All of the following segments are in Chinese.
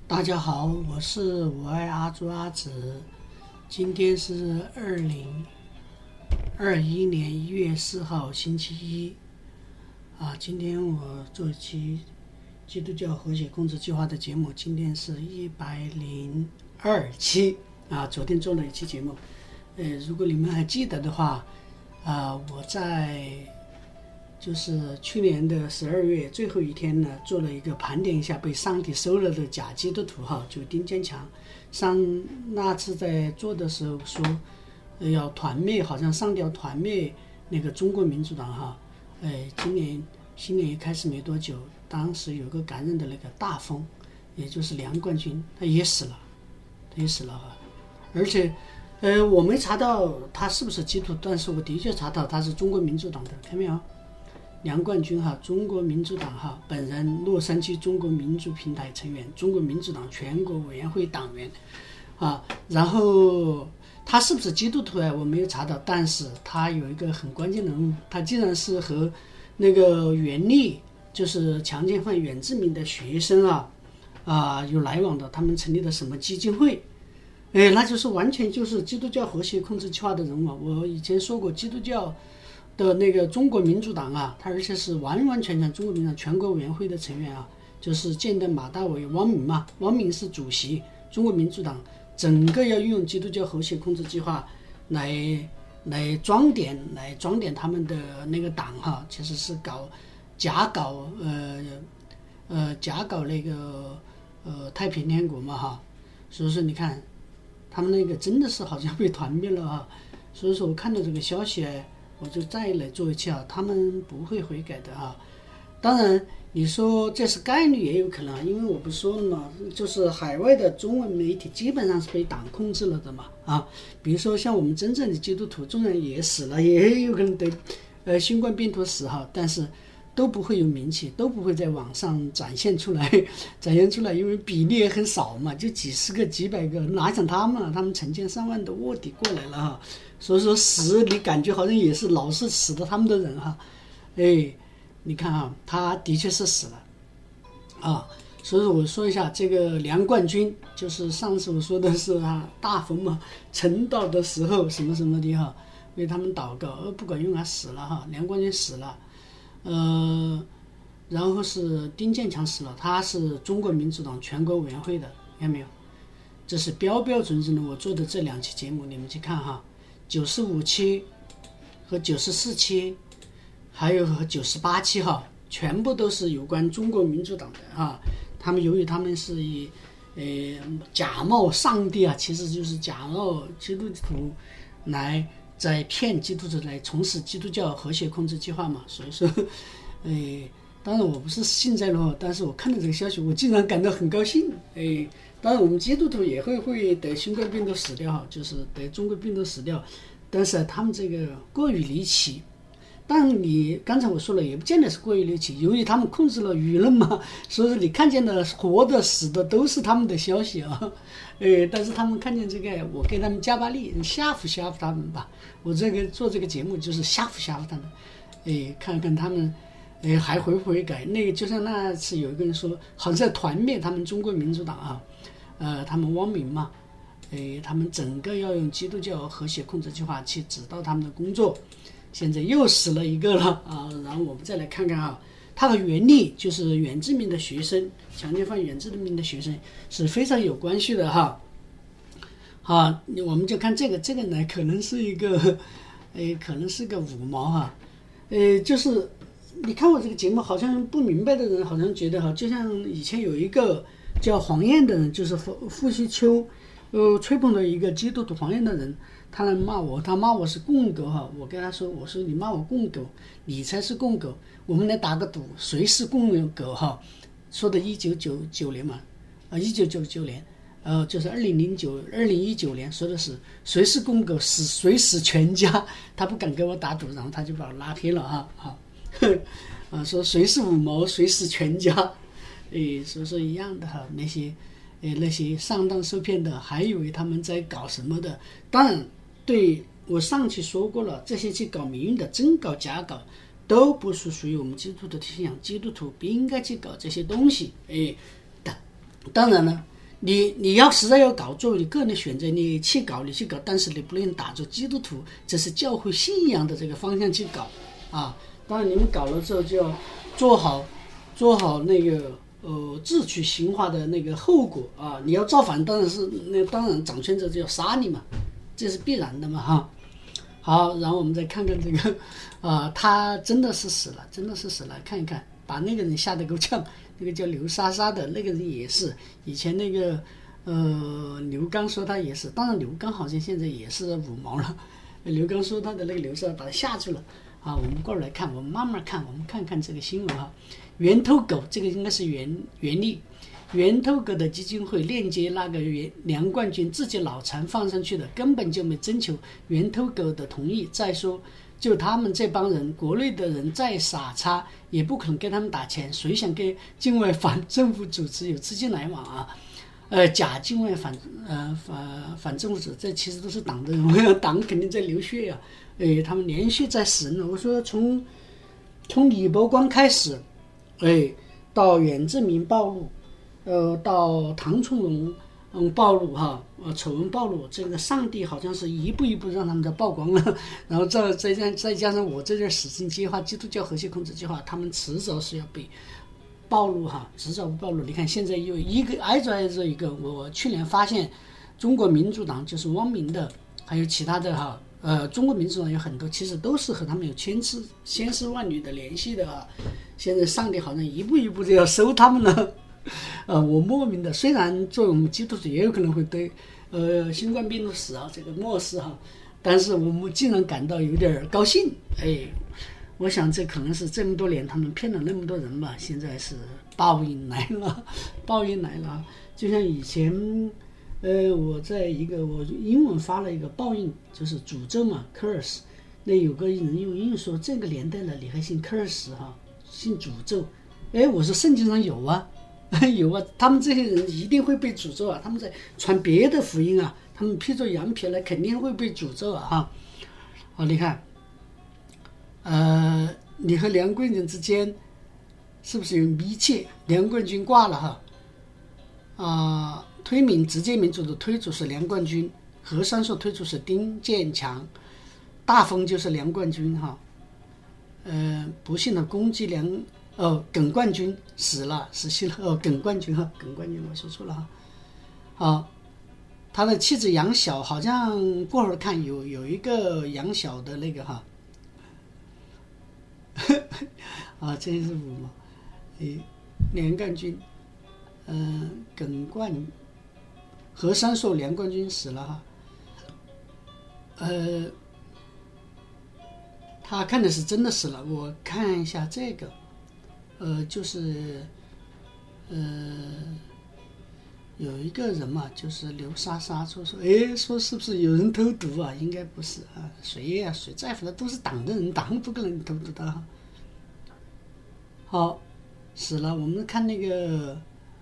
大家好，我爱阿朱阿紫，今天是2021年1月4号星期一今天我做一期基督教和谐控制计划的节目，今天是102期昨天做了一期节目，如果你们还记得的话我在就是去年的12月最后一天呢，做了一个盘点一下被上帝收了的假基督徒就丁坚强那次在做的时候说要团灭，好像上帝要团灭那个中国民主党今年新年一开始没多久，当时有个感染的那个大风，也就是梁冠军，他也死了而且我没查到他是不是基督徒，但是我的确查到他是中国民主党的，看没有？梁冠军中国民主党本人，洛杉矶中国民主平台成员，中国民主党全国委员会党员然后他是不是基督徒我没有查到，但是他有一个很关键的人物，他竟然是和那个袁立，就是强奸犯袁志明的学生有来往的，他们成立的什么基金会，那就是完全就是基督教和谐控制计划的人物。我以前说过，基督教的那个中国民主党他而且是完完全全中国民主党全国委员会的成员就是建的马大伟汪明汪明是主席，中国民主党整个要运用基督教和谐控制计划来装点他们的那个党其实是假搞那个太平天国嘛所以说你看他们那个真的是好像被团灭了所以说我看到这个消息我就再来做一期他们不会悔改的当然你说这是概率也有可能，因为我不说了嘛，就是海外的中文媒体基本上是被党控制了的嘛比如说像我们真正的基督徒纵然也死了，也有可能得新冠病毒死但是都不会有名气，都不会在网上展现出来，因为比例也很少嘛，就几十个几百个，哪像他们成千上万的卧底过来了所以说死你感觉好像也是老是死的他们的人你看他的确是死了所以说我说一下这个梁冠军，就是上次我说的是大风嘛，晨祷的时候什么什么的为他们祷告不管用死了梁冠军死了然后是丁建强死了，他是中国民主党全国委员会的，看没有？这是标准的我做的这2期节目，你们去看95期和94期还有和98期全部都是有关中国民主党的他们由于他们是以假冒上帝其实就是假冒基督徒来在骗基督徒来从事基督教和谐控制计划嘛，所以说当然我不是幸灾乐祸，但是我看到这个消息我竟然感到很高兴当然我们基督徒也会得新冠病毒死掉就是得中国病毒死掉，但是他们这个过于离奇，但你刚才我说了也不见得是过于离奇，由于他们控制了舆论嘛，所以说你看见的活的死的都是他们的消息但是他们看见这个我给他们加把力，吓唬他们吧，我做这个节目就是吓唬他们看看他们还会不会改。那个就像那次有一个人说好像在团灭他们中国民主党他们汪明嘛他们整个要用基督教和谐控制计划去指导他们的工作，现在又死了一个了然后我们再来看看他和袁立就是袁志明的学生，强奸犯袁志明的学生是非常有关系的我们就看这个呢可能是一个五毛就是你看我这个节目好像不明白的人好像觉得就像以前有一个叫黄燕的人，就是傅西秋吹捧的一个基督徒黄燕的人，他来骂我，他骂我是共狗我跟他说，我说你骂我共狗，你才是共狗，我们来打个赌，谁是共狗说的1999年嘛1999年就是2019年说的是谁是共狗谁死全家，他不敢跟我打赌，然后他就把我拉黑了说谁是五毛谁死全家所以说一样的那些上当受骗的还以为他们在搞什么的，当然对我上期说过了，这些去搞民运的真搞假搞都不是属于我们基督徒的信仰，基督徒不应该去搞这些东西当然呢你要实在要搞，作为你个人的选择，你去搞，但是你不能打着基督徒这是教会信仰的这个方向去搞啊。当然你们搞了之后就要做好那个自取刑罚的那个后果啊。你要造反，当然掌权者就要杀你嘛，这是必然的嘛哈。好，然后我们再看看这个他真的是死了，看一看，把那个人吓得够呛。那个叫刘莎莎的那个人也是，以前那个刘刚说他也是，当然刘刚好像现在也是五毛了。刘刚说他的那个刘莎把他吓住了啊。我们过来看，我们慢慢看，我们看看这个新闻哈。源头狗这个应该是袁立，源头狗的基金会链接那个梁冠军自己脑残放上去的，根本就没征求源头狗的同意。再说就他们这帮人，国内的人再傻叉也不可能给他们打钱，谁想跟境外反政府组织有资金来往啊？假境外反政府组织，这其实都是党的人，党肯定在流血呀。他们连续在死人了。我说从李伯光开始，到袁志明暴露，到唐从容暴露哈，丑闻暴露，这个上帝好像是一步一步让他们在曝光了，然后再加上我这点死刑计划、基督教和谐控制计划，他们迟早是要被暴露哈，迟早暴露。你看现在又一个挨着一个，我去年发现中国民主党就是汪明的，还有其他的哈，中国民主党有很多其实都是和他们有千丝万缕的联系的啊。现在上帝好像一步一步就要收他们了。我莫名的，虽然作为我们基督徒也有可能会对新冠病毒死啊这个漠视哈，但是我们竟然感到有点高兴。我想这可能是这么多年他们骗了那么多人吧，现在是报应来了。就像以前我在我英文发了一个报应，就是诅咒嘛 curse， 那有个人用英语说这个年代了你还信 curse 哈，信诅咒。我说圣经上有啊有啊，他们这些人一定会被诅咒啊，他们在传别的福音啊，他们披着羊皮来肯定会被诅咒啊哈。好，你看你和梁冠军之间是不是有密切？梁冠军挂了哈直接民主的推主是梁冠军，何山硕推主是丁建强，大风就是梁冠军哈。不幸的攻击耿冠军死去了耿冠军我说错了哈。好，他的妻子杨晓好像过会儿看有一个杨晓的那个哈。这是五毛，梁冠军，何山硕梁冠军死了哈。他看的是真的死了，我看一下这个。就是有一个人嘛，就是刘莎莎说是不是有人偷毒啊？应该不是啊，谁在乎的，都是党的人，党不可能偷毒的。好，死了。我们看那个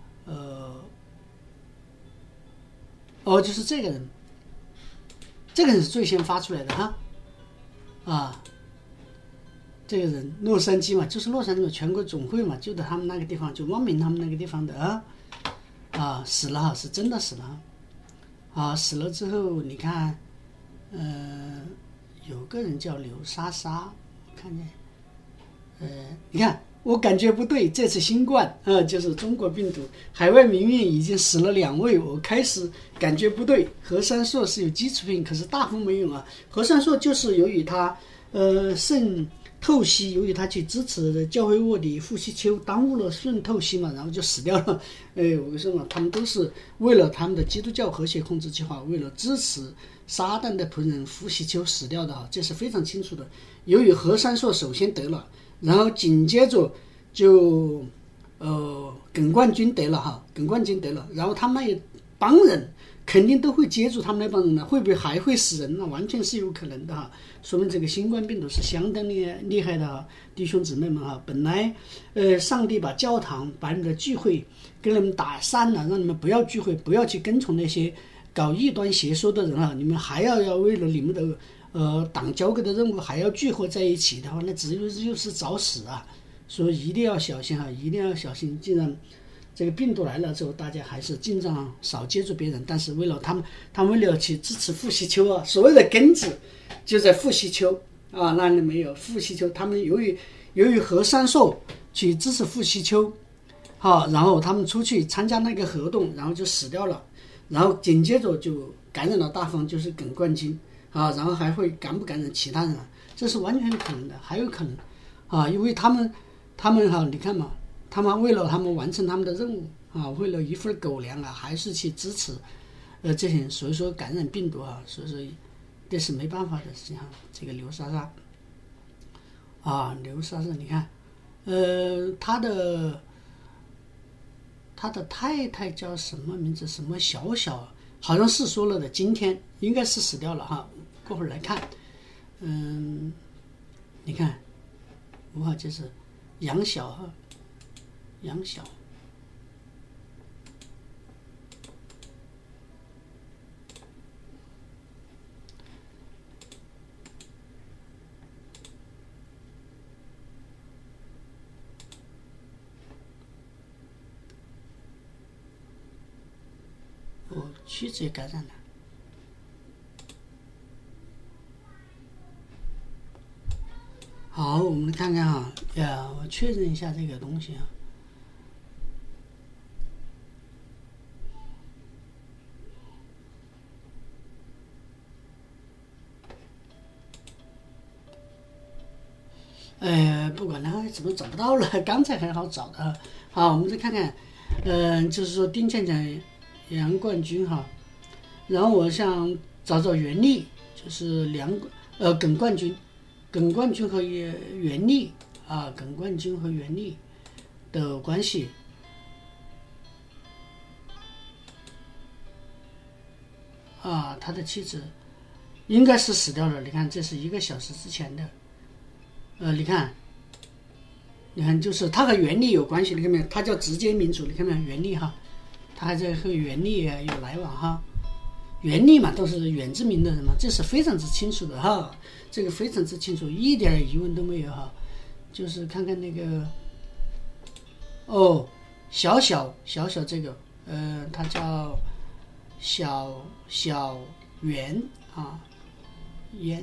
就是这个人，是最先发出来的哈这个人洛杉矶嘛，就是洛杉矶全国总会嘛，就在他们那个地方，就汪明他们那个地方的死了是真的死了死了之后你看有个人叫刘莎莎，我看见你看我感觉不对，这次新冠就是中国病毒，海外民运已经死了2位，我开始感觉不对。何山硕是有基础病，可是大风没有啊。何山硕就是由于他肾透析，由于他去支持教会卧底傅西秋，耽误了肾透析嘛，然后就死掉了。我说嘛，他们都是为了他们的基督教和谐控制计划，为了支持撒旦的仆人傅西秋死掉的这是非常清楚的。由于何山硕首先得了，然后紧接着就耿冠军得了，然后他们那帮人肯定都会接住他们那帮人的，会不会还会死人？那完全是有可能的说明这个新冠病毒是相当厉害的弟兄姊妹们本来上帝把教堂把你的聚会跟你们打散了，让你们不要聚会，不要去跟从那些搞异端邪说的人你们还要为了你们的党交给的任务还要聚合在一起的话，那只有就是找死所以一定要小心一定要小心。既然这个病毒来了之后，大家还是尽量少接触别人。但是为了他们为了去支持傅习秋啊，所有的根子就在傅习秋啊，那里没有傅习秋，他们由于何三硕去支持傅习秋，好，然后他们出去参加那个活动，然后就死掉了，然后紧接着就感染了大风，就是耿冠军啊，然后还会感不感染其他人啊？这是完全可能的，还有可能啊，因为他们哈，你看嘛。他们为了他们完成他们的任务啊，为了一份狗粮啊，还是去支持这些人，所以说感染病毒啊，所以说这是没办法的事情哈。这个刘莎莎啊，刘莎莎，你看，他的太太叫什么名字？什么小小，好像是说了的，今天应该是死掉了哈。过会儿来看，你看，哇，这是杨晓哈。杨晓，妻子也感染了。好，我们看看哈，我确认一下这个东西啊。不管了，怎么找不到了？刚才很好找的。好，我们再看看，就是说丁倩倩、杨冠军哈，然后我想找袁立，就是耿冠军和袁立啊，耿冠军和袁立的关系。啊，他的妻子应该是死掉了。你看，这是1个小时之前的。你看，就是他和袁立有关系，你看没有？他叫直接民主，你看没有？袁立哈，他还在和袁立有来往哈。袁立嘛，都是远志明的人嘛，这是非常之清楚的哈，这个非常之清楚，一点疑问都没有哈。就是看看那个，小小这个，他叫小袁啊，袁。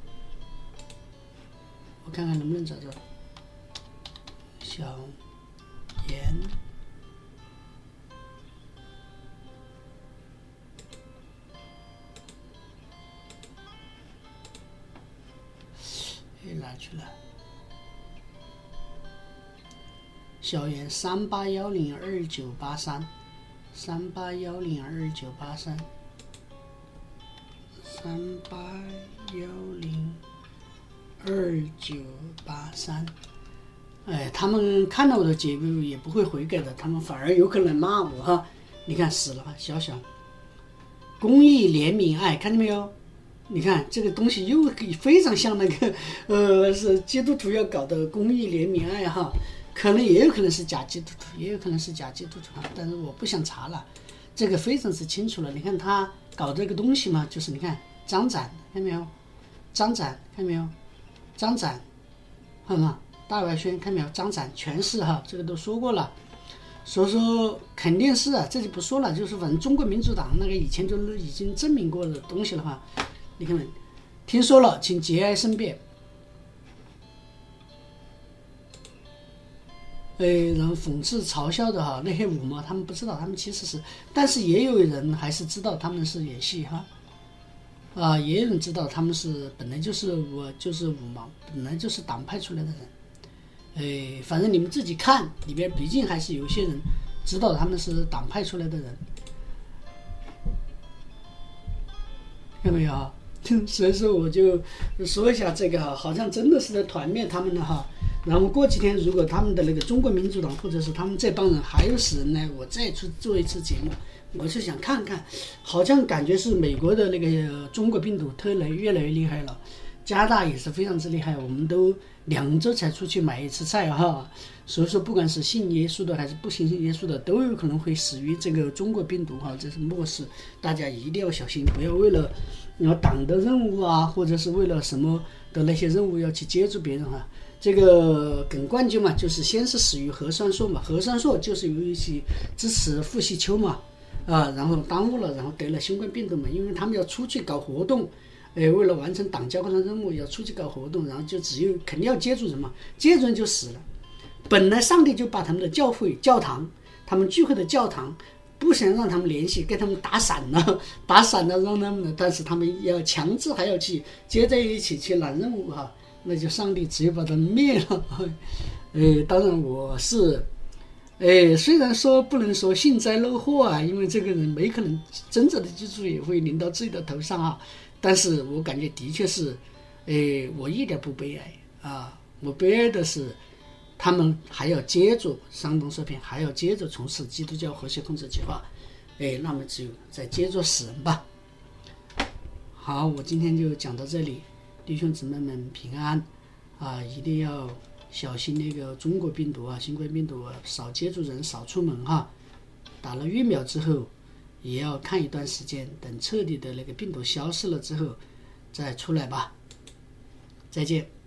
我看看能不能找到小严，哪去了？小严38102983，38102983，38102983，他们看到我的节目也不会悔改的，他们反而有可能骂我哈。你看死了吧，小公益怜悯爱，看见没有？你看这个东西又非常像那个是基督徒要搞的公益怜悯爱哈，可能也有可能是假基督徒，也有可能是假基督徒哈，但是我不想查了，这个非常之清楚了。你看他搞这个东西嘛，就是你看张展看没有？张展看没有？张展，看吗？大外宣看没有？张展全是哈，这个都说过了，所以说肯定是啊，这就不说了，就是反正中国民主党那个以前都已经证明过的东西了哈。你看，听说了，请节哀申辩。然后讽刺嘲笑的哈，那些五毛他们不知道，他们其实是，但是也有人还是知道他们是演戏哈。也有人知道他们是本来就是五毛，本来就是党派出来的人。反正你们自己看，里边毕竟还是有些人知道他们是党派出来的人，看到没有啊？所以说我就说一下这个哈，好像真的是在团灭他们的哈。然后过几天如果他们的那个中国民主党或者是他们这帮人还有死人呢，我再去做一次节目，我是想看看，好像感觉是美国的那个中国病毒越来越厉害了，加拿大也是非常之厉害，我们都2周才出去买一次菜哈。所以说不管是信耶稣的还是不信耶稣的，都有可能会死于这个中国病毒哈，这是末世，大家一定要小心，不要为了党的任务啊，或者是为了什么的那些任务要去接触别人哈。 这个梗灌救嘛，就是先是死于核酸素嘛，核酸素就是由于去支持呼吸球嘛，然后耽误了，然后得了新冠病毒嘛，因为他们要出去搞活动，为了完成党交换任务要出去搞活动，然后就只有肯定要接触人嘛，接触人就死了。本来上帝就把他们的教会、教堂，他们聚会的教堂，不想让他们联系，给他们打散了，让他们，但是他们要强制还要去接在一起去揽任务哈。那就上帝只有把它灭了。当然我是，虽然说不能说幸灾乐祸啊，因为这个人没可能真正的记住也会临到自己的头上啊，但是我感觉的确是，我一点不悲哀啊，我悲哀的是他们还要接着山东射频，还要接着从事基督教和谐控制计划，那么只有再接着死人吧。好，我今天就讲到这里。弟兄姊妹们平安啊！一定要小心那个中国病毒啊，新冠病毒啊，少接触人，少出门哈。打了疫苗之后，也要看一段时间，等彻底的那个病毒消失了之后再出来吧。再见。